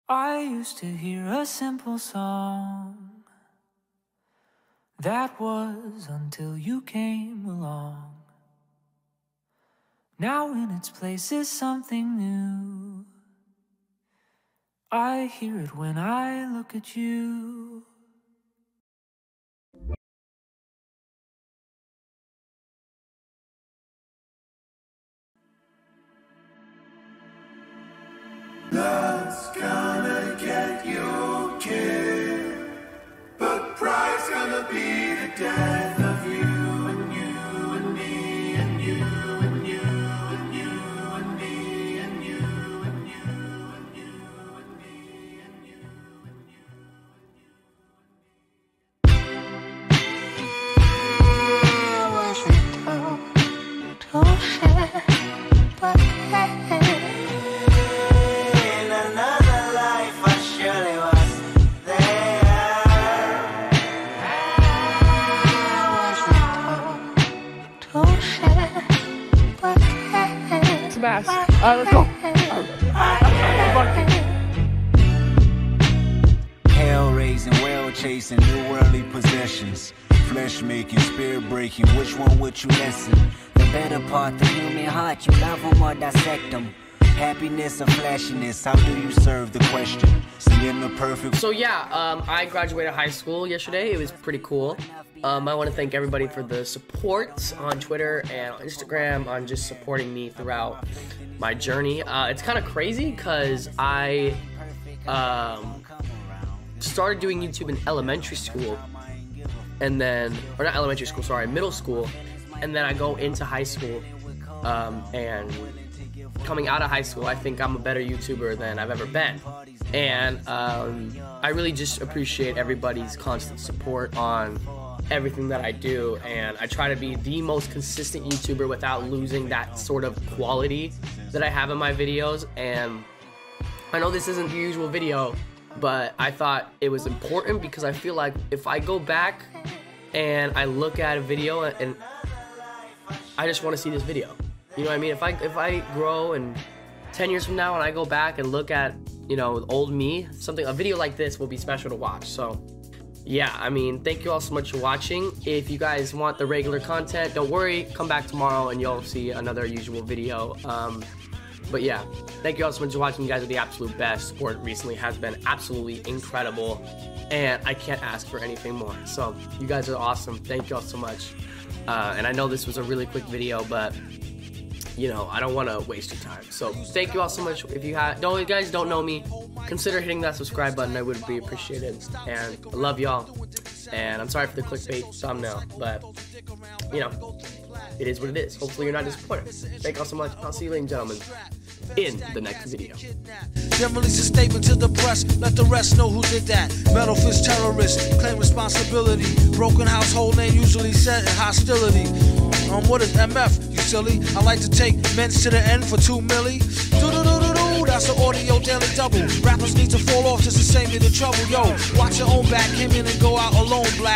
I used to hear a simple song. That was until you came along. Now in its place is something new. I hear it when I look at you. Love's gonna get you killed, but pride's gonna be the death of you and you and me and you and you and you and me and you and you and you and me and you and you. I wasn't told to share, but in another life I surely was there. I wasn't told to share, but Smash. Let's go. Hell raising, well chasing, new worldly possessions. Flesh making, spirit breaking, which one would you listen? The better part, the human heart, you love them or dissect them. Happiness or flashiness, how do you serve the question? Seeing the perfect. So yeah, I graduated high school yesterday. It was pretty cool. I want to thank everybody for the support on Twitter and on Instagram, on just supporting me throughout my journey. It's kind of crazy because I started doing YouTube in elementary school, and then, or not elementary school, sorry, middle school, and then I go into high school, and coming out of high school, I think I'm a better YouTuber than I've ever been. And I really just appreciate everybody's constant support on everything that I do, and I try to be the most consistent YouTuber without losing that sort of quality that I have in my videos. And I know this isn't the usual video, but I thought it was important because I feel like if I go back and I look at a video and I just want to see this video, you know what I mean? If I grow and 10 years from now and I go back and look at, you know, old me, a video like this will be special to watch. So yeah, I mean, thank you all so much for watching. If you guys want the regular content, don't worry, come back tomorrow and you'll see another usual video. But yeah, thank you all so much for watching. You guys are the absolute best. Support recently has been absolutely incredible, and I can't ask for anything more. So you guys are awesome. Thank you all so much. And I know this was a really quick video, but you know, I don't want to waste your time. So thank you all so much. If you guys don't know me, consider hitting that subscribe button. I would be appreciated. And I love y'all. And I'm sorry for the clickbait thumbnail, but you know, it is what it is. Hopefully you're not disappointed. Thank you all so much. I'll see you, ladies and gentlemen, in the next video. Then release a statement to the press, let the rest know who did that. Metal fist terrorist, claim responsibility. Broken household name usually set in hostility. What is MF, you silly? I like to take men's to the end for 2 milli. Do-do-do-do-do, that's an audio daily double. Rappers need to fall off just to save me the trouble. Yo, watch your own back, came in and go out alone, black.